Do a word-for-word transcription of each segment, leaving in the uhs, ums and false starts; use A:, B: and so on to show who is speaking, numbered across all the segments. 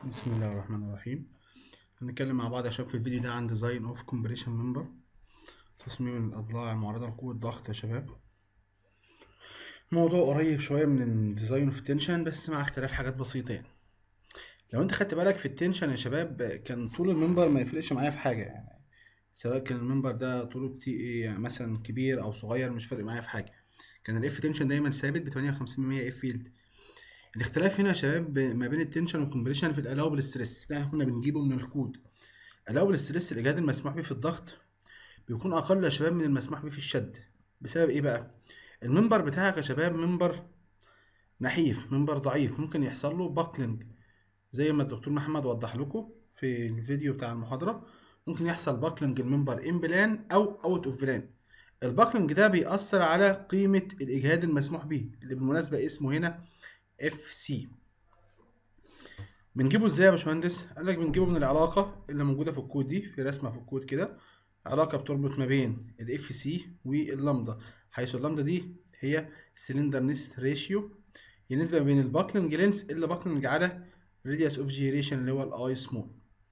A: بسم الله الرحمن الرحيم. هنتكلم مع بعض يا شباب في الفيديو ده عن ديزاين اوف كومبريشن ممبر، تصميم الاضلاع المعرضه لقوه ضغط يا شباب. موضوع قريب شويه من الديزاين اوف تنشن بس مع اختلاف حاجات بسيطه يعني. لو انت خدت بالك في التنشن يا شباب كان طول الممبر ما يفرقش معايا في حاجه يعني، سواء كان الممبر ده طوله كتير يعني مثلا كبير او صغير مش فارق معايا في حاجه. كان الاف تنشن دايما ثابت ب ثمانية وخمسين بالمية اف فيلد. الاختلاف هنا يا شباب ما بين التنشن والكومبريشن في الالاوبل ستريس ده احنا كنا بنجيبه من الكود. الاوبل ستريس الاجهاد المسموح به في الضغط بيكون اقل يا شباب من المسموح به في الشد. بسبب ايه بقى؟ المنبر بتاعك يا شباب منبر نحيف، منبر ضعيف، ممكن يحصل له باكلينج زي ما الدكتور محمد وضح لكم في الفيديو بتاع المحاضرة. ممكن يحصل باكلينج المنبر ان بلان او اوت اوف بلان. الباكلينج ده بيأثر على قيمة الإجهاد المسموح به اللي بالمناسبة اسمه هنا اف سي. بنجيبه ازاي يا باشمهندس؟ قال لك بنجيبه من العلاقة اللي موجودة في الكود دي، في رسمة في الكود كده، علاقة بتربط ما بين ال اف سي واللامدا، حيث اللامدا دي هي سلندرنس ريشيو، هي النسبة بين الباكلينج لينس اللي باكلينج على راديوس اوف جيريشن اللي هو الاي سمول.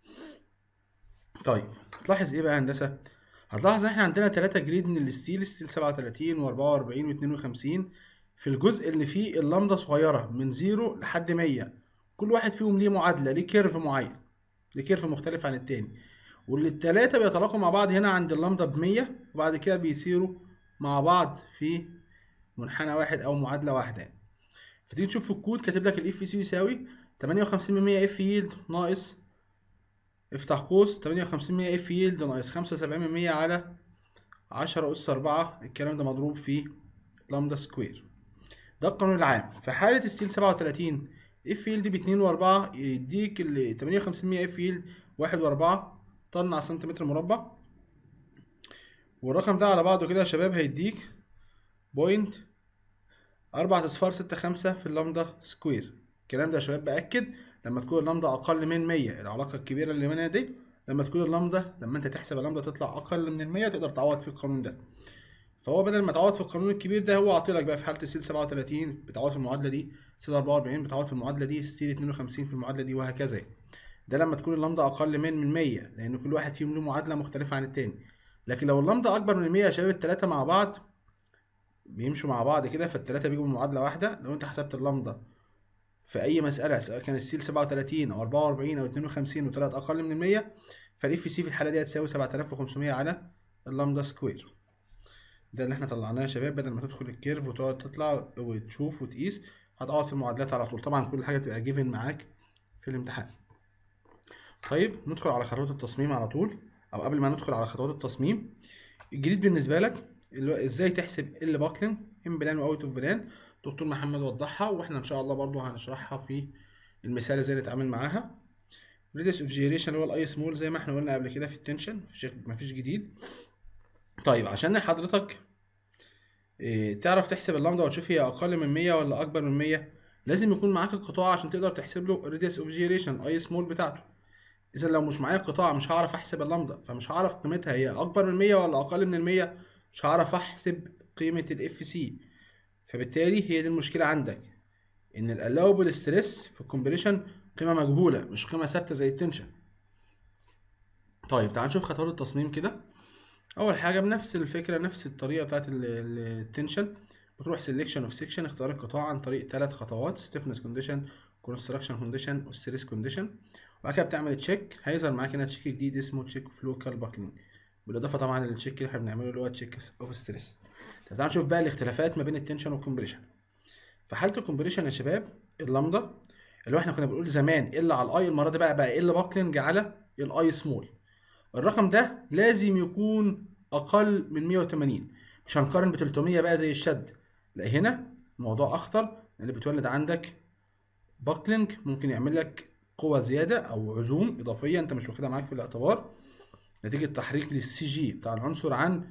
A: طيب هتلاحظ ايه بقى يا هندسة؟ هتلاحظ ان احنا عندنا ثلاثة جريد من الستيل، ستيل سبعة وثلاثين واربعة واربعين واتنين وخمسين، في الجزء اللي فيه اللامدا صغيرة من صفر لحد مية. كل واحد فيهم ليه معادلة، ليه كيرف معين، ليه كيرف مختلف عن التاني، والتلاتة بيتلاقوا مع بعض هنا عند اللامدا بمية، وبعد كده بيصيروا مع بعض في منحنى واحد أو معادلة واحدة يعني. فتيجي تشوف في الكود كاتب لك الاف سي يساوي ثمانية وخمسين بالمية اف ييلد ناقص، افتح قوس، ثمانية وخمسين بالمية اف ييلد ناقص خمسة وسبعين بالمية على عشرة أس أربعة، الكلام ده مضروب في لامدا سكوير. ده القانون العام. في حالة ستيل سبعة وثلاثين اف ييلد ب اتنين واربعة يديك ال ثمانية وخمسين بالمية اف ييلد واحد واربعة طن على سنتيمتر مربع، والرقم ده على بعضه كده يا شباب هيديك بوينت أربعة أصفار ستة خمسة في اللامدا سكوير. الكلام ده يا شباب بأكد لما تكون اللامدا أقل من مية، العلاقة الكبيرة اللي منها دي، لما تكون اللامدا، لما أنت تحسب اللامدا تطلع أقل من المية تقدر تعوض في القانون ده. فهو بدل ما تعوض في القانون الكبير ده هو عاطيلك بقى في حالة السيل سبعة وثلاثين بتعوض في المعادلة دي، سيل اربعة واربعين بتعوض في المعادلة دي، سيل اتنين وخمسين في المعادلة دي، وهكذا. ده لما تكون اللامدا أقل من من مية، لأن كل واحد فيهم له معادلة مختلفة عن التاني. لكن لو اللامدا أكبر من مية يا شباب التلاتة مع بعض بيمشوا مع بعض كده، فالتلاتة بيجوا من معادلة واحدة. لو أنت حسبت اللامدا في أي مسألة سواء كان السيل سبعة وثلاثين أو اربعة واربعين أو اتنين وخمسين وطلعت أقل من المية، فالإف سي في الحالة دي هتساوي سبعة آلاف وخمسمية على اللامدا سكوير. ده اللي احنا طلعناه يا شباب، بدل ما تدخل الكيرف وتقعد تطلع وتشوف وتقيس، هتقعد في المعادلات على طول. طبعا كل حاجة تبقى جيفن معاك في الامتحان. طيب ندخل على خطوات التصميم على طول، او قبل ما ندخل على خطوات التصميم، الجديد بالنسبه لك ازاي تحسب ال باكلينج ان بلان واوت اوف بلان. دكتور محمد وضحها واحنا ان شاء الله برضو هنشرحها في المثال ازاي نتعامل معاها. ريديوس اوف جيريشن هو الاي سمول زي ما احنا قلنا قبل كده في التنشن، مفيش جديد. طيب عشان حضرتك إيه تعرف تحسب اللامدا وتشوف هي اقل من مية ولا اكبر من مية، لازم يكون معاك القطاع عشان تقدر تحسب له ريديوس اوف جيريشن اي سمول بتاعته. اذا لو مش معايا القطاع مش هعرف احسب اللامدا، فمش هعرف قيمتها هي اكبر من مية ولا اقل من المية، مش هعرف احسب قيمة الاف سي. فبالتالي هي دي المشكلة عندك، ان الالاوبل ستريس في الكومبريشن قيمة مجهولة مش قيمة ثابتة زي التنشن. طيب تعال نشوف خطوات التصميم كده. اول حاجة بنفس الفكرة نفس الطريقة بتاعت التنشن، بتروح سيلكشن اوف سيكشن، اختار القطاع عن طريق ثلاث خطوات: ستيفنس كونديشن، كونستراكشن كونديشن، والستريس كونديشن. وبعد كده بتعمل تشيك، هيظهر معاك هنا تشيك جديد اسمه تشيك اوف لوكال باكلينج، بالاضافه طبعا للتشيك اللي احنا بنعمله اللي هو تشيك اوف ستريس. طب تعال نشوف بقى الاختلافات ما بين التنشن والكمبريشن. في حاله الكمبريشن يا شباب اللامدا اللي هو احنا كنا بنقول زمان ال على الاي، المره دي بقى بقى ال باكلينج على الاي سمول. الرقم ده لازم يكون اقل من مية وتمانين، مش هنقارن ب تلتمية بقى زي الشد، لا هنا الموضوع اخطر لان بتولد عندك باكلينج ممكن يعمل لك قوة زيادة او عزوم اضافية انت مش واخدها معاك في الاعتبار، نتيجة تحريك للسي جي بتاع العنصر عن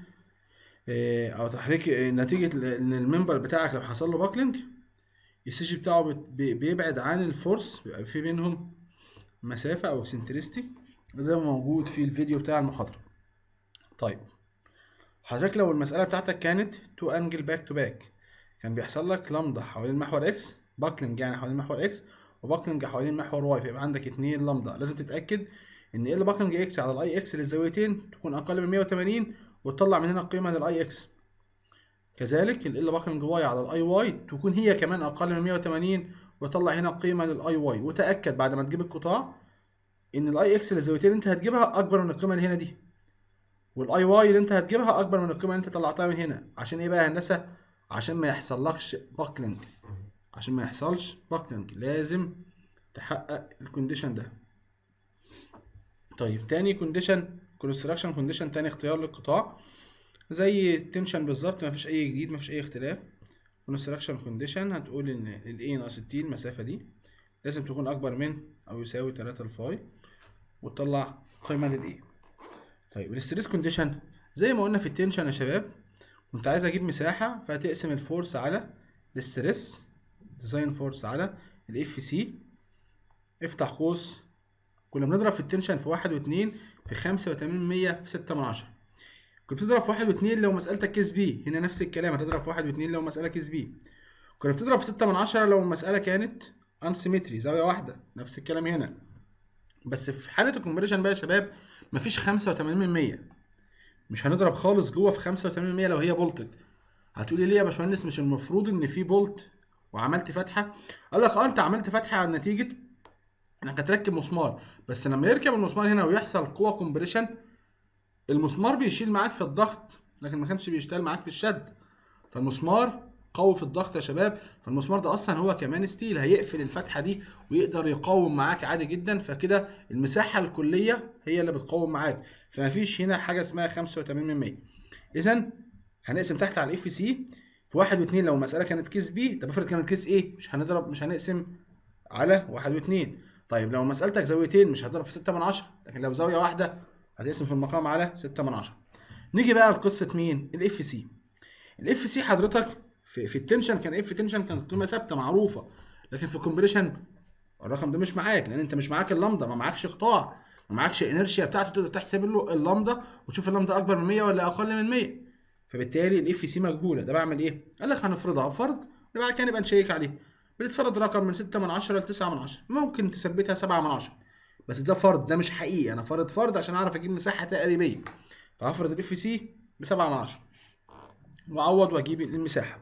A: او تحريك نتيجة ان الممبر بتاعك لو حصل له باكلينج السي جي بتاعه بيبعد عن الفورس، بيبقى في بينهم مسافة او اكسنتريستي زي ما موجود في الفيديو بتاع المحاضرة. طيب حضرتك لو المسألة بتاعتك كانت تو انجل باك تو باك، كان بيحصل لك لامدا حوالين محور اكس، باكلينج يعني حوالين محور اكس، وباكلنج حوالين محور واي، فيبقى عندك اتنين لامدا. لازم تتاكد ان ال باكلنج اكس على الاي اكس للزاويتين تكون اقل من مية وتمانين، وتطلع من هنا القيمه للاي اكس. كذلك ال باكلنج واي على الاي واي تكون هي كمان اقل من مية وتمانين، وتطلع هنا قيمه للاي واي. وتاكد بعد ما تجيب القطاع ان الاي اكس للزاويتين اللي انت هتجيبها اكبر من القيمه اللي هنا دي، والاي واي اللي انت هتجيبها اكبر من القيمه اللي انت طلعتها من هنا. عشان ايه بقى يا هندسه؟ عشان ما يحصلكش باكلنج، عشان ما يحصلش باكلنج لازم تحقق الكونديشن ده. طيب تاني كونديشن، كونستراكشن كونديشن، تاني اختيار للقطاع زي التنشن بالظبط، مفيش اي جديد، مفيش اي اختلاف. كونستراكشن كونديشن هتقول ان ال A ناقص ال T المسافه دي لازم تكون اكبر من او يساوي تلاتة الفاي، وتطلع قيمه لل A. طيب الستريس كونديشن زي ما قلنا في التنشن يا شباب، كنت عايز اجيب مساحه فهتقسم الفورس على الستريس، ديزاين فورس على الاف سي. افتح قوس، كنا بنضرب في التنشن في واحد واتنين في خمسة وتمانين من مية في ستة من عشرة. كنت بتضرب في واحد واتنين لو مسألتك كيس بي، هنا نفس الكلام هتضرب في واحد واتنين لو مسألة كيس بي. كنا بتضرب في ستة من عشرة لو المسألة كانت انسيمتري زاوية واحدة، نفس الكلام هنا. بس في حالة الكومبريشن بقى يا شباب مفيش خمسة وتمانين من مية، مش هنضرب خالص جوه في خمسة وتمانين من مية لو هي بولتد. هتقولي ليه يا باشمهندس مش المفروض ان في بولت وعملت فتحة؟ قال لك اه انت عملت فتحة نتيجة انك هتركب مسمار، بس لما يركب المسمار هنا ويحصل قوة كومبريشن المسمار بيشيل معاك في الضغط، لكن ما كانش بيشتغل معاك في الشد. فالمسمار قوي في الضغط يا شباب، فالمسمار ده اصلا هو كمان ستيل هيقفل الفتحه دي ويقدر يقاوم معاك عادي جدا، فكده المساحه الكليه هي اللي بتقاوم معاك، فمفيش هنا حاجه اسمها خمسة وتمانين من مية. اذا هنقسم تحت على الاف سي في واحد واتنين لو المساله كانت كيس بي، ده بفرض كانت كيس ايه، مش هنضرب مش هنقسم على واحد واتنين. طيب لو مسألتك زاويتين مش هتضرب في ستة من عشرة، لكن لو زاوية واحدة هتقسم في المقام على ستة من عشرة. نيجي بقى لقصة مين؟ الاف سي. الاف سي حضرتك في, في التنشن كان اف تنشن كانت قيمة ثابتة معروفة، لكن في الكومبريشن الرقم ده مش معاك، لان انت مش معاك اللامدا، ما معاكش قطاع، ما معاكش انرشيا بتاعته تقدر تحسب له اللامدا وتشوف اللامدا اكبر من مية ولا اقل من مية. فبالتالي الاف سي مجهولة. ده بعمل ايه؟ قال لك هنفرضها فرض وبعد كده نبقى نشيك عليه. بنتفرض رقم من ستة من عشرة ل تسعة من عشرة، ممكن تثبتها سبعة من عشرة، بس ده فرض، ده مش حقيقي، انا فرض فرض عشان اعرف اجيب مساحه تقريبيه. فهفرض الاف سي ب سبعة من عشرة واعوض واجيب المساحه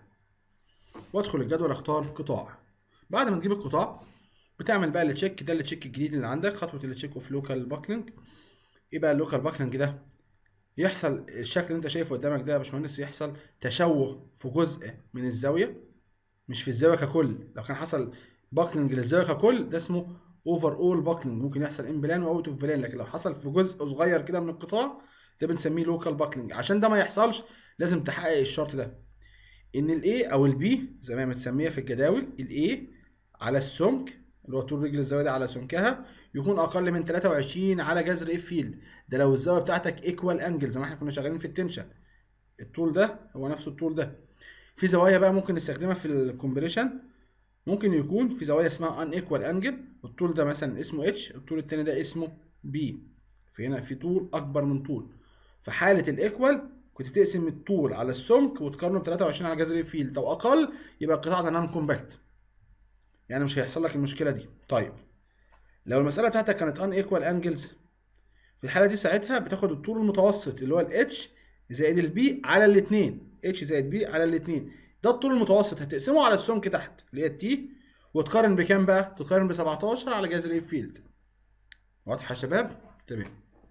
A: وادخل الجدول اختار قطاع. بعد ما تجيب القطاع بتعمل بقى التشيك، ده التشيك الجديد اللي عندك، خطوه التشيك اوف لوكال باكلينج. ايه بقى اللوكال باكلينج ده؟ يحصل الشكل اللي انت شايفه قدامك ده يا باشمهندس، يحصل تشوه في جزء من الزاويه، مش في الزاويه ككل. لو كان حصل باكلينج للزاويه ككل ده اسمه اوفر اول باكلينج، ممكن يحصل ان بلان واوت اوف بلان، لكن لو حصل في جزء صغير كده من القطاع ده بنسميه لوكال باكلينج. عشان ده ما يحصلش لازم تحقق الشرط ده، ان الاي او البي زي ما متسميه في الجداول، الاي على السمك اللي هو طول رجل الزاويه دي على سمكها يكون اقل من تلاتة وعشرين على جذر اف فيلد. ده لو الزاويه بتاعتك ايكوال انجل زي ما احنا كنا شغالين في التنشن، الطول ده هو نفس الطول ده. في زوايا بقى ممكن نستخدمها في الكومبريشن، ممكن يكون في زوايا اسمها ان ايكوال انجل، الطول ده مثلا اسمه اتش، الطول التاني ده اسمه بي، فهنا في طول اكبر من طول. في حاله الايكوال كنت بتقسم الطول على السمك وتقارنه ب تلاتة وعشرين على جذر الفيلد، لو اقل يبقى القطاع ده نون كومباكت، يعني مش هيحصل لك المشكله دي. طيب لو المساله بتاعتك كانت ان ايكوال انجلز، في الحاله دي ساعتها بتاخد الطول المتوسط اللي هو الاتش زائد البي على الاثنين، اتش زائد بي على الاثنين، ده الطول المتوسط، هتقسمه على السمك تحت اللي هي التي، وتقارن بكام بقى؟ تقارن ب سبعتاشر على جذر اف فيلد. واضحه يا شباب؟ تمام.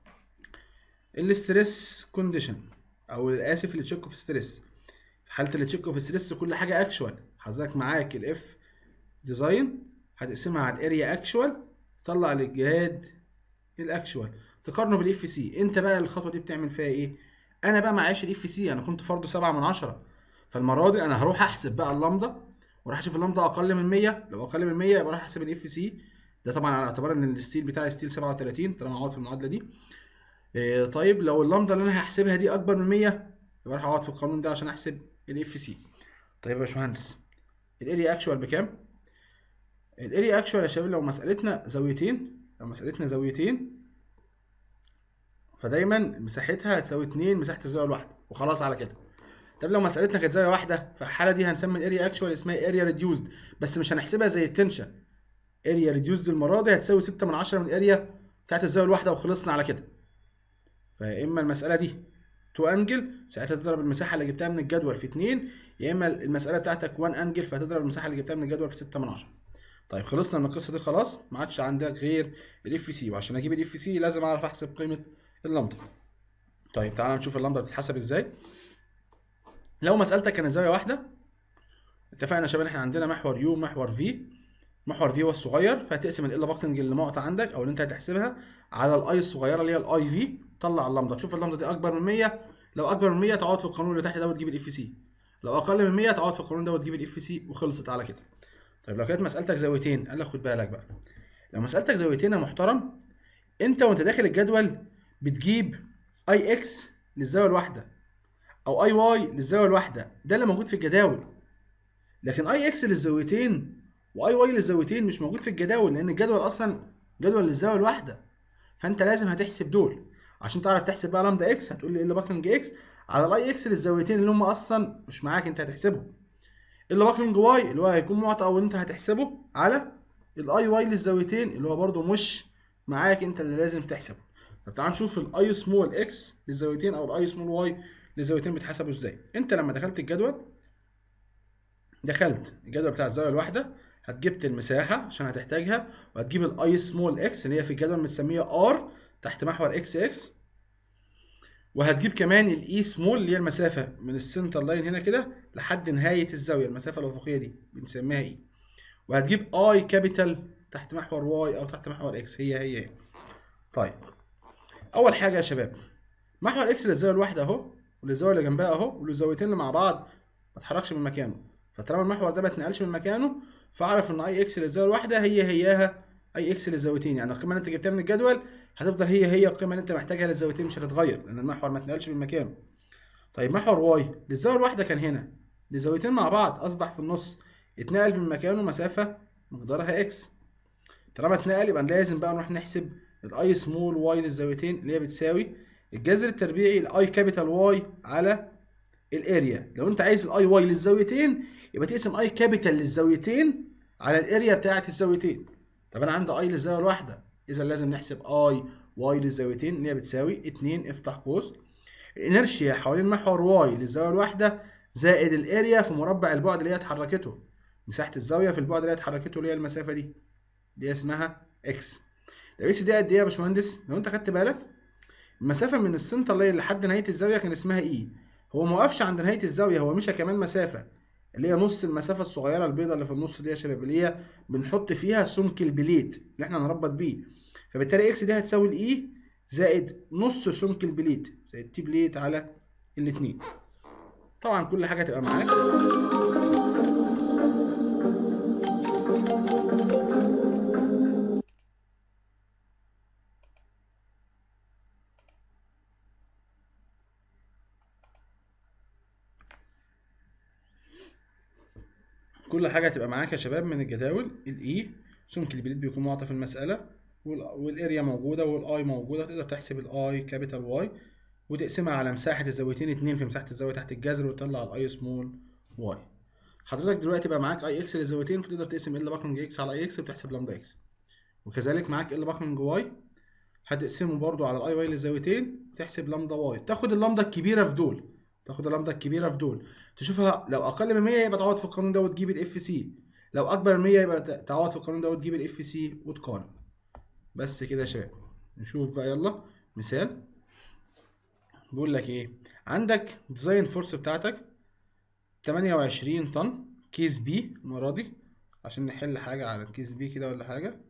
A: الاستريس كونديشن او اسف التشيك اوف ستريس، في حاله التشيك اوف ستريس كل حاجه اكشوال، حضرتك معاك الاف ديزاين هتقسمها على الاريا اكشوال تطلع الاجهاد الاكشوال تقارنه بالاف سي. انت بقى الخطوه دي بتعمل فيها ايه؟ انا بقى معيش الاف سي، انا كنت فرضه سبعة من عشرة، فالمره دي انا هروح احسب بقى اللامدا وراح اشوف اللامدا اقل من مية، لو اقل من مية يبقى راح احسب الاف سي، ده طبعا على اعتبار ان الستيل بتاعي ستيل سبعة وتلاتين طالما اقعد في المعادله دي. إيه طيب لو اللامدا اللي انا هحسبها دي اكبر من مية يبقى راح اقعد في القانون ده عشان احسب الاف سي. طيب يا باشمهندس الاريا اكشوال بكام؟ الاريا اكشوال يا شباب لو مسالتنا زاويتين، لو مسالتنا زاويتين فدايما مساحتها هتساوي اتنين مساحه الزاويه الواحده وخلاص على كده. طب لو مسألتنا كانت زاويه واحده، في الحاله دي هنسمي الاريا اكشوال اسمها اريا ريديوزد، بس مش هنحسبها زي التنشن، اريا ريديوسد المره دي هتساوي ستة من عشرة من الاريا بتاعت الزاويه الواحده وخلصنا على كده. فيا اما المساله دي تو انجل ساعتها تضرب المساحه اللي جبتها من الجدول في اتنين، يا اما المساله بتاعتك واحد انجل فهتضرب المساحه اللي جبتها من الجدول في ستة من عشرة. طيب خلصنا من القصه دي خلاص، ما عادش عندك غير الاف سي، وعشان اجيب الاف سي لازم اعرف احسب قيمه اللامدا. طيب تعالى نشوف اللامدا بتتحسب ازاي. لو مسالتك كانت زاويه واحده، اتفقنا يا شباب احنا عندنا محور يو محور في، محور في هو الصغير، فهتقسم ال باكتنج اللي معطى عندك او اللي انت هتحسبها على الاي الصغيره اللي هي الاي في، طلع اللامدا، تشوف اللامدا دي اكبر من مية، لو اكبر من مية تعوض في القانون اللي تحت ده وتجيب الاف سي، لو اقل من مية تعوض في القانون ده وتجيب الاف سي، وخلصت على كده. طيب لو كانت مسالتك زاويتين، قال لك خد بالك بقى، لو مسالتك زاويتين يا محترم، انت وانت داخل الجدول بتجيب اي اكس للزاويه الواحده او اي واي للزاويه الواحده، ده اللي موجود في الجداول. لكن اي اكس للزاويتين واي واي للزاويتين مش موجود في الجداول، لان الجدول اصلا جدول للزاويه الواحده، فانت لازم هتحسب دول. عشان تعرف تحسب بقى لامدا اكس هتقول لي ال باكلنج اكس على الاي اكس للزاويتين اللي هم اصلا مش معاك انت هتحسبهم، ال باكلنج واي اللي هو هيكون معطى او انت هتحسبه على الاي واي للزاويتين اللي هو برده مش معاك انت اللي لازم تحسبه. طب تعال نشوف الاي سمول اكس للزاويتين او الاي سمول واي للزاويتين بيتحسبوا ازاي. انت لما دخلت الجدول، دخلت الجدول بتاع الزاويه الواحده، هتجيبت المساحه عشان هتحتاجها، وهتجيب الاي سمول اكس اللي هي في الجدول متسميه ار تحت محور اكس اكس، وهتجيب كمان الاي سمول اللي هي المسافه من السنتر لاين هنا كده لحد نهايه الزاويه، المسافه الافقيه دي بنسميها اي، وهتجيب اي كابيتال تحت محور واي او تحت محور اكس، هي هي هي. طيب اول حاجه يا شباب، محور اكس للزاويه الواحده اهو، والزاويه اللي جنبها اهو، والزاويتين اللي مع بعض ما اتحركش من مكانه، فطالما المحور ده ما اتنقلش من مكانه فاعرف ان اي اكس للزاويه الواحده هي هياها اي اكس للزاويتين، يعني القيمه اللي انت جبتها من الجدول هتفضل هي هي القيمه اللي انت محتاجها للزاويتين، مش هتتغير لان المحور ما اتنقلش من مكانه. طيب محور واي للزاويه الواحده كان هنا، للزاويتين مع بعض اصبح في النص، اتنقل من مكانه مسافه مقدارها اكس، طالما اتنقل يبقى لازم بقى نروح نحسب الاي سمول واي للزاويتين اللي هي بتساوي الجذر التربيعي الاي كابيتال واي على الاريا. لو انت عايز الاي واي للزاويتين يبقى تقسم اي كابيتال للزاويتين على الاريا بتاعه الزاويتين. طب انا عندي اي للزاويه الواحده، اذا لازم نحسب اي واي للزاويتين اللي هي بتساوي اتنين افتح قوس الانرشيا حوالين محور واي للزاويه الواحده زائد الاريا في مربع البعد اللي هي اتحركته، مساحه الزاويه في البعد اللي هي اتحركته اللي هي المسافه دي اللي هي اسمها اكس. الاكس دي قد ايه يا باشمهندس؟ لو انت خدت بالك المسافه من السنتر لاين لحد نهايه الزاويه كان اسمها اي، هو ما وقفش عند نهايه الزاويه، هو مشى كمان مسافه اللي هي نص المسافه الصغيره البيضاء اللي في النص دي يا شباب، اللي هي بنحط فيها سمك البليت اللي احنا هنربط بيه، فبالتالي اكس دي هتساوي الاي زائد نص سمك البليت زائد تي بليت على الاثنين. طبعا كل حاجه تبقى معاك. كل حاجه هتبقى معاك يا شباب من الجداول، الاي سمك البليت بيكون معطى في المساله، والاريا موجوده والاي موجوده، تقدر تحسب الاي كابيتال واي وتقسمها على مساحه الزاويتين اتنين في مساحه الزاويه تحت الجذر وتطلع الاي سمول واي. حضرتك دلوقتي بقى معاك اي اكس للزاويتين، فتقدر تقسم ال باكلنج اكس على اي اكس وتحسب لامدا اكس، وكذلك معاك ال باكلنج واي هتقسمه برضو على الاي واي للزاويتين وتحسب لامدا واي، تاخد اللامدا الكبيره في دول، تاخد اللامدا الكبيره في دول تشوفها، لو اقل من مية يبقى تعوض في القانون ده وتجيب الاف سي، لو اكبر من مية يبقى تعوض في القانون ده وتجيب الاف سي وتقارن. بس كده يا شباب. نشوف بقى يلا مثال. بيقول لك ايه، عندك ديزاين فورس بتاعتك تمانية وعشرين طن كيس بي المره دي، عشان نحل حاجه على الكيس بي كده ولا حاجه.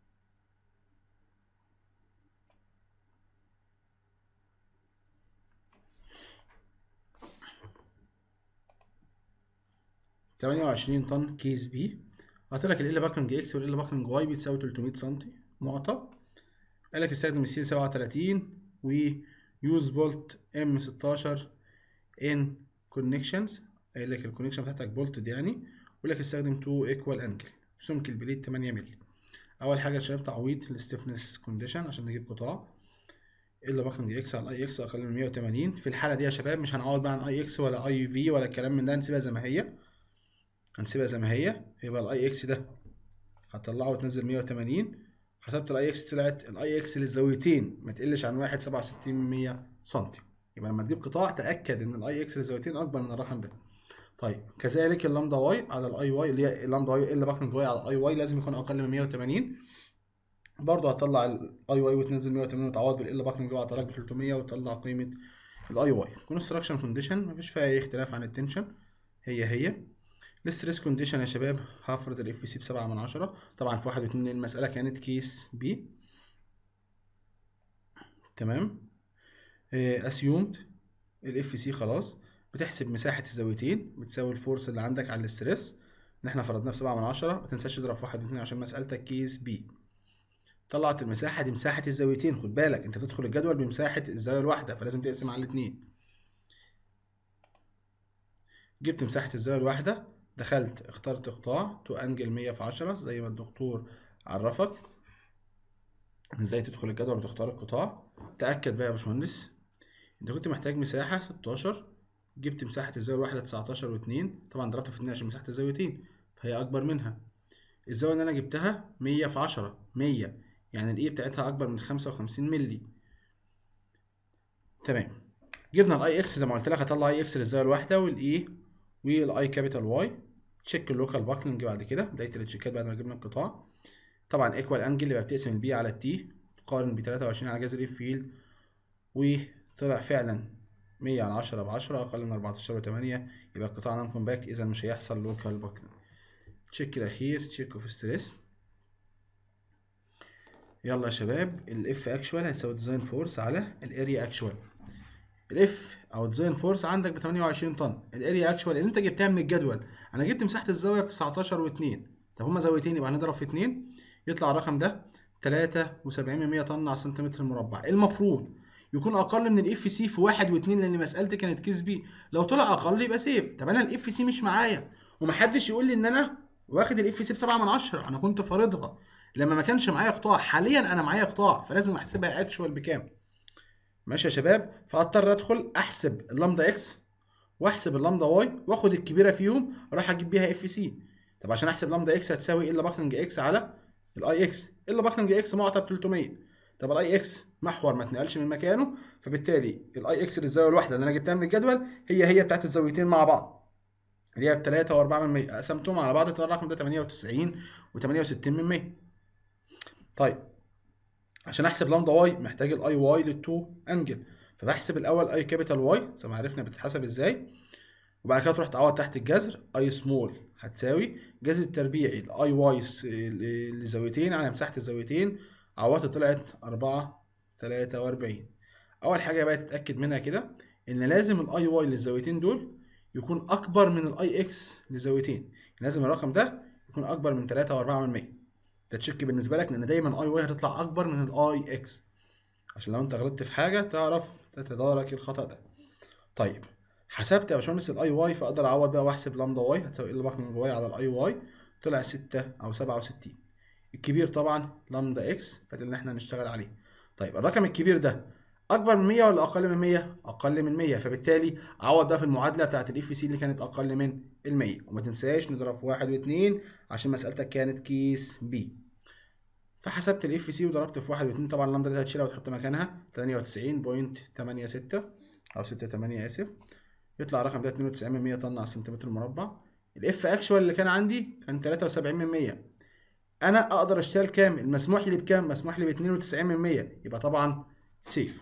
A: تمانية وعشرين طن كيس بي، قلت لك ال باكلنج اكس وال باكلنج واي بتساوي تلتمية سم معطى، قال لك استخدم السي سبعة وتلاتين ويوز بولت ام ستاشر ان كونكشنز، قايل لك الكونكشن بتاعتك بولتد يعني، ويقول لك استخدم اتنين ايكوال انجل، سمك البليت تمانية مللي. اول حاجه يا شباب تعويض الستيفنس كونديشن عشان نجيب قطاع، ال باكلنج اكس على اي اكس اقل من مية وتمانين، في الحاله دي يا شباب مش هنعوض بقى عن اي اكس ولا اي في ولا الكلام من ده، هنسيبها زي ما هي، هنسيبها زي ما هي، يبقى الاي اكس ده هتطلعه وتنزل مية وتمانين. حسبت الاي اكس، طلعت الاي اكس للزاويتين ما تقلش عن واحد سبعة وستين من مية سم. يبقى لما تجيب قطاع تاكد ان الاي اكس للزاويتين اكبر من الرقم ده. طيب كذلك اللامدا واي على الاي واي، اللي هي اللامدا واي ال باكلينج واي على الاي واي لازم يكون اقل من مية وتمانين. برضه هتطلع الاي واي وتنزل مية وتمانين وتعوض بالال باكلينج واي على ب تلتمية وتطلع قيمه الاي واي. كونستراكشن كونديشن مفيش فيها اي اختلاف عن التنشن، هي هي. الستريس كونديشن يا شباب هفرض الاف سي بسبعة من عشرة، طبعا في واحد واتنين المساله كانت كيس بي. تمام. اسيومد الاف سي خلاص، بتحسب مساحه الزاويتين بتساوي الفورس اللي عندك على الاستريس اللي احنا فرضناه بسبعة من عشرة. ما تنساش تضرب في واحد واتنين عشان مسالتك كيس بي. طلعت المساحه دي مساحه الزاويتين، خد بالك انت تدخل الجدول بمساحه الزاويه الواحده فلازم تقسم على الاثنين. جبت مساحه الزاويه الواحده، دخلت اخترت قطاع تو انجل مية في عشرة زي ما الدكتور عرفك ازاي تدخل الجدول وتختار القطاع. تاكد بقى يا باشمهندس انت كنت محتاج مساحه ستاشر، جبت مساحه الزاويه الواحده تسعتاشر واتنين، طبعا ضربت في اتنين عشان مساحه الزاويتين فهي اكبر منها. الزاويه اللي انا جبتها مية في عشرة، مية يعني الاي بتاعتها اكبر من خمسة وخمسين مللي. تمام. جبنا الاي اكس زي ما قلت لك، هطلع اي اكس للزاويه الواحده والاي والاي كابيتال واي. تشيك اللوكال باكلينج بعد كده، بدايه التشيكات بعد ما جبنا القطاع. طبعا ايكوال انجل يبقى بتقسم البي على التي، تقارن ب تلاتة وعشرين على جذر اف فيلد، وطلع فعلا مية على عشرة ب عشرة اقل من اربعتاشر وتمانية، يبقى القطاع نون كومباكت، اذا مش هيحصل لوكال باكلينج. تشيك الاخير تشيك اوف ستريس. يلا يا شباب، الاف اكشوال هتساوي ديزاين فورس على الاريا اكشوال. الاف او ديزاين فورس عندك ب تمانية وعشرين طن، الاريا اكشوال اللي انت جبتها من الجدول انا جبت مساحه الزاويه ب تسعتاشر واتنين، طب هما زاويتين يبقى هنضرب في اتنين يطلع الرقم ده تلاتة وسبعين من مية طن على سنتيمتر مربع. المفروض يكون اقل من الاف سي في واحد واتنين لان مسالتي كانت كيس بي، لو طلع اقل يبقى سيف. طب انا الاف سي مش معايا ومحدش يقول لي ان انا واخد الاف سي ب سبعة من عشرة، انا كنت فارضها لما ما كانش معايا قطاع. حاليا انا معايا قطاع فلازم احسبها اكشوال بكام. ماشي يا شباب، فاضطر ادخل احسب اللامدا اكس واحسب اللامدا واي واخد الكبيره فيهم اروح اجيب بيها اف سي. طب عشان احسب لامدا اكس هتساوي ال باكلينج اكس على الاي اكس، ال باكلينج اكس معطى ب تلتمية، طب الاي اكس محور ما اتنقلش من مكانه، فبالتالي الاي اكس للزاويه الواحده اللي انا جبتها من الجدول هي هي بتاعت الزاويتين مع بعض اللي هي ب تلاتة واربعة من مية، قسمتهم على بعض طلع الرقم ده تمانية وتسعين وتمانية وستين من مية. طيب عشان احسب لامدا واي محتاج الاي واي للتو انجل، فبحسب الاول اي كابيتال واي زي ما عرفنا بتتحسب ازاي، وبعد كده تروح تعوض تحت الجذر اي سمول هتساوي جذر التربيعي الاي واي لزاويتين على مساحه الزاويتين، عوضت طلعت اربعة تلاتة واربعين. اول حاجه بقى تتاكد منها كده ان لازم الاي واي للزاويتين دول يكون اكبر من الاي اكس لزاويتين، لازم الرقم ده يكون اكبر من تلاتة واربعة من مية. ده تشيك بالنسبه لك لان دايما اي واي هتطلع اكبر من الاي اكس عشان لو انت غلطت في حاجه تعرف تتدارك الخطا ده. طيب حسبت يا باشمهندس الاي واي فاقدر اعوض بقى واحسب لامدا واي هتساوي ال باكلينج واي على الاي واي، طلع ستة او سبعة وستين. الكبير طبعا لامدا اكس فده اللي احنا هنشتغل عليه. طيب الرقم الكبير ده اكبر من مية ولا اقل من مية؟ اقل من مية، فبالتالي اعوض بقى في المعادله بتاعه الاف سي اللي كانت اقل من ال مية، وما تنساش نضرب في واحد واتنين عشان مسالتك كانت كيس بي. فحسبت الاف سي وضربت في واحد واتنين، طبعا اللامدا دي هتشيلها وتحط مكانها تمانية وتسعين فاصلة تمانية ستة او ستة تمانية اسف، يطلع الرقم ده اتنين وتسعين من مية طن على السنتيمتر المربع. الاف اكشوال اللي كان عندي كان تلاتة وسبعين من مية، انا اقدر اشتغل كام؟ المسموح لي بكام؟ مسموح لي ب اتنين وتسعين من مية، يبقى طبعا سيف.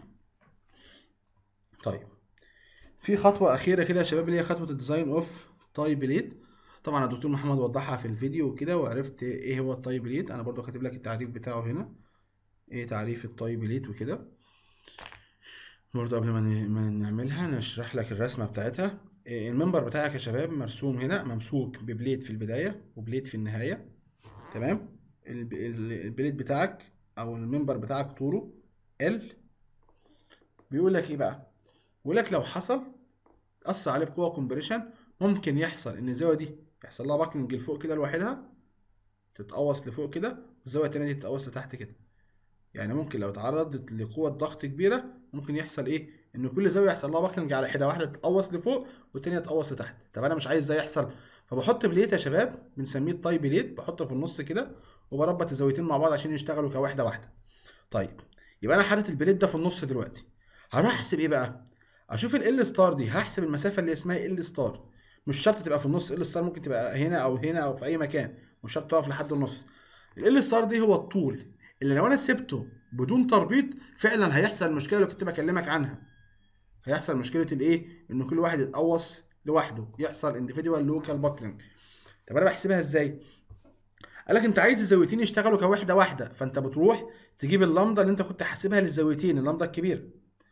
A: طيب في خطوه اخيره كده يا شباب اللي هي خطوه الديزاين اوف تاي بليد. طبعا الدكتور محمد وضحها في الفيديو وكده وعرفت ايه هو التاي بليد، انا برضو كاتب لك التعريف بتاعه هنا، ايه تعريف التاي بليد وكده. برضه قبل ما نعملها نشرح لك الرسمه بتاعتها. المنبر بتاعك يا شباب مرسوم هنا ممسوك ببليد في البدايه وبليد في النهايه. تمام. البليد بتاعك او المنبر بتاعك طوله ال. بيقول لك ايه بقى؟ بيقول لك لو حصل اثر عليه بقوه كومبريشن ممكن يحصل ان الزاويه دي يحصل لها باكلينج لفوق كده لوحدها تتقوس لفوق كده والزاويه التانيه دي تتقوس لتحت كده. يعني ممكن لو اتعرضت لقوه ضغط كبيره ممكن يحصل ايه؟ ان كل زاويه يحصل لها باكلينج على حده واحده تتقوس لفوق والتانيه تتقوس لتحت. طب انا مش عايز ده يحصل، فبحط بليت يا شباب بنسميه التاي بليت، بحطه في النص كده وبربط الزاويتين مع بعض عشان يشتغلوا كوحده واحده. طيب يبقى انا حاطط البليت ده في النص دلوقتي. هروح احسب ايه بقى؟ اشوف ال ستار دي، هحسب المسافه اللي اسمها ال ستار. مش شرط تبقى في النص، ال ستار ممكن تبقى هنا او هنا او في اي مكان، مش شرط تقف لحد النص. ال ستار دي هو الطول اللي لو انا سبته بدون تربيط فعلا هيحصل المشكله اللي كنت بكلمك عنها. هيحصل مشكله الايه؟ ان كل واحد يتقوص لوحده، يحصل انديفيدوال لوكال باكلينج. طب انا بحسبها ازاي؟ قال لك انت عايز الزاويتين يشتغلوا كوحده واحده، فانت بتروح تجيب اللامدا اللي انت كنت حاسبها للزاويتين، اللامدا الكبيره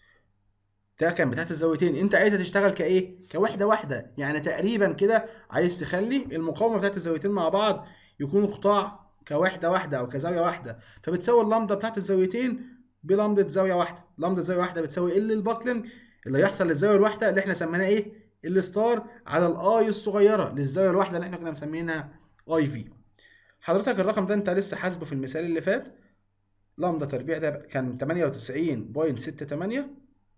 A: ده كان بتاعت الزاويتين، انت عايزها تشتغل كايه؟ كوحده واحده. يعني تقريبا كده عايز تخلي المقاومه بتاعت الزاويتين مع بعض يكونوا قطاع كوحده واحده او كزاويه واحده، فبتساوي اللامدا بتاعت الزاويتين بلامدا زاويه واحده. لامدا زاويه واحده بتساوي ال الباكلينج اللي هيحصل للزاويه الواحده اللي احنا سميناها ايه؟ ال ستار على الاي الصغيره للزاويه الواحده اللي احنا كنا مسمينها اي في. حضرتك الرقم ده انت لسه حاسبه في المثال اللي فات. لامدا تربيع ده كان تمانية وتسعين فاصلة ستة تمانية،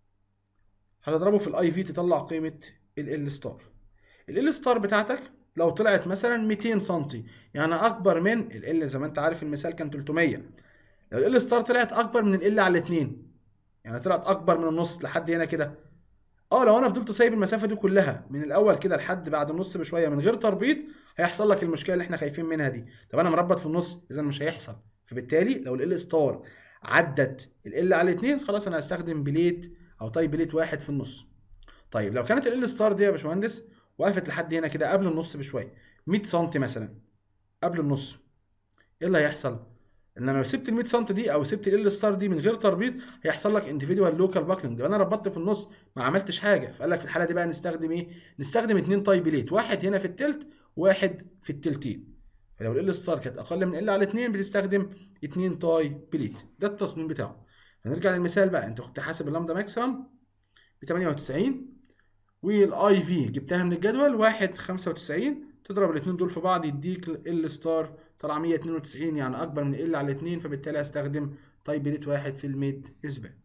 A: هتضربه في الاي في تطلع قيمه ال ستار. ال ستار بتاعتك لو طلعت مثلا ميتين سم، يعني اكبر من ال زي ما انت عارف المثال كان تلتمية. لو ال ستار طلعت اكبر من ال على اتنين، يعني طلعت اكبر من النص لحد هنا كده، اه لو انا فضلت سايب المسافه دي كلها من الاول كده لحد بعد النص بشويه من غير تربيط، هيحصل لك المشكله اللي احنا خايفين منها دي. طب انا مربط في النص اذا مش هيحصل، فبالتالي لو ال ستار عدت ال على اتنين خلاص انا هستخدم بليت او تاي بليت واحد في النص. طيب لو كانت ال ستار دي يا باشمهندس وقفت لحد هنا كده قبل النص بشويه، مية سم مثلا قبل النص، ايه اللي هيحصل؟ ان انا لو سبت ال مية سم دي او سبت ال ستار دي من غير تربيط هيحصل لك انديفيدوال لوكال باكلينج. انا ربطت في النص ما عملتش حاجه، فقال لك في الحاله دي بقى نستخدم ايه؟ نستخدم اتنين تاي بليت، واحد هنا في التلت وواحد في التلتين. فلو ال ستار كانت اقل من ال على اتنين بتستخدم اتنين تاي بليت. ده التصميم بتاعه. هنرجع للمثال بقى. انت كنت حاسب اللامدا ماكسيمم ب تمانية وتسعين والاي في جبتها من الجدول واحد خمسة وتسعين، تضرب الاثنين دول في بعض يديك ال ستار طلع مية اتنين وتسعين، يعني اكبر من ال على اتنين، فبالتالي هستخدم تايب بليت واحد في الميد اثبات.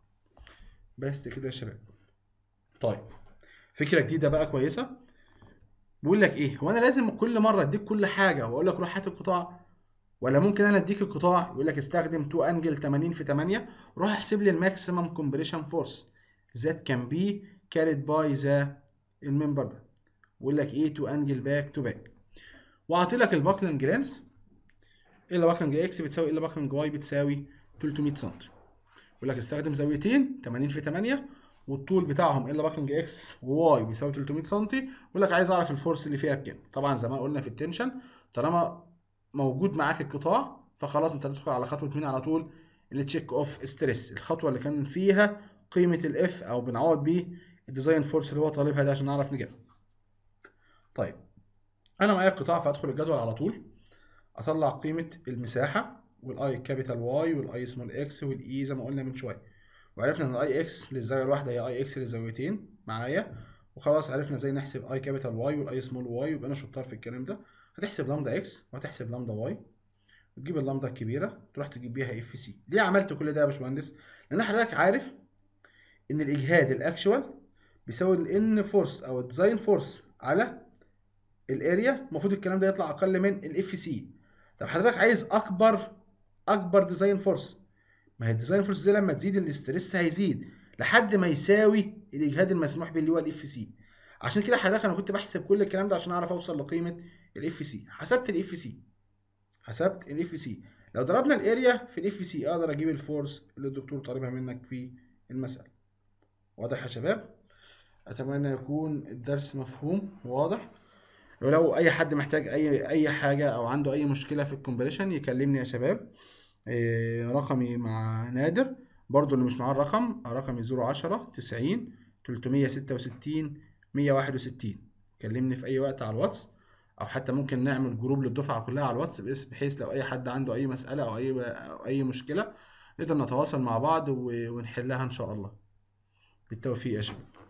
A: بس كده يا شباب. طيب فكره جديده بقى كويسه. بيقول لك ايه؟ هو انا لازم كل مره اديك كل حاجه واقول لك روح هات القطاع؟ ولا ممكن انا اديك القطاع يقول لك استخدم تو انجل تمانين في تمانية، روح احسب لي الماكسيمم كومبريشن فورس ذات كان بي كاريد باي ذا الممبر ده، ويقول لك ايه تو انجل باك تو باك، واعطي لك الباكلنج لينس ال باكلنج اكس بتساوي ال باكلنج واي بتساوي تلتمية سم. يقول لك استخدم زاويتين تمانين في تمانية والطول بتاعهم ال باكلنج اكس وواي بيساوي تلتمية سم. يقول لك عايز اعرف الفورس اللي فيها بكام. طبعا زي ما قلنا في التنشن طالما موجود معاك القطاع فخلاص انت هتدخل على خطوه مين على طول؟ التشيك اوف ستريس، الخطوه اللي كان فيها قيمه الاف او بنعوض بيه الديزاين فورس اللي هو طالبها ده عشان نعرف نجيبها. طيب انا معايا القطاع فادخل الجدول على طول اطلع قيمه المساحه والاي كابيتال واي والاي سمول اكس والاي زي ما قلنا من شويه، وعرفنا ان الاي اكس للزاويه الواحده هي اي اكس للزاويتين معايا، وخلاص عرفنا ازاي نحسب اي كابيتال واي والاي سمول واي، ويبقى انا شطار في الكلام ده. هتحسب لامدا اكس وهتحسب لامدا واي وتجيب اللامدا الكبيره تروح تجيب بيها اف سي. ليه عملت كل ده يا باشمهندس؟ لان حضرتك عارف ان الاجهاد الاكشوال بيساوي الان فورس او الديزاين فورس على الاريا، المفروض الكلام ده يطلع اقل من الاف سي. طب حضرتك عايز اكبر اكبر ديزاين فورس، ما هي الديزاين فورس دي لما تزيد الاسترس هيزيد لحد ما يساوي الاجهاد المسموح به اللي هو الاف سي. عشان كده حضرتك انا كنت بحسب كل الكلام ده عشان اعرف اوصل لقيمه الاف سي. حسبت الاف سي حسبت الاف سي لو ضربنا الاريا في الاف سي اقدر اجيب الفورس اللي الدكتور طالبها منك في المساله. واضح يا شباب؟ اتمنى يكون الدرس مفهوم وواضح. ولو اي حد محتاج اي اي حاجه او عنده اي مشكله في الكومبريشن يكلمني يا شباب. إيه رقمي مع نادر برضو اللي مش معاه الرقم، رقمي صفر عشرة تسعين تلتمية ستة وستين مية واحد وستين. كلمني في اي وقت على الواتس، او حتى ممكن نعمل جروب للدفعه كلها على الواتس بحيث لو اي حد عنده اي مساله او اي أو اي مشكله نقدر نتواصل مع بعض ونحلها ان شاء الله. بالتوفيق يا شباب.